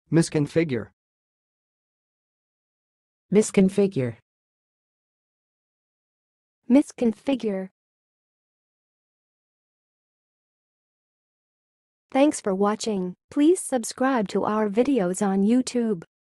Misconfigure. Misconfigure. Misconfigure. Thanks for watching. Please subscribe to our videos on YouTube.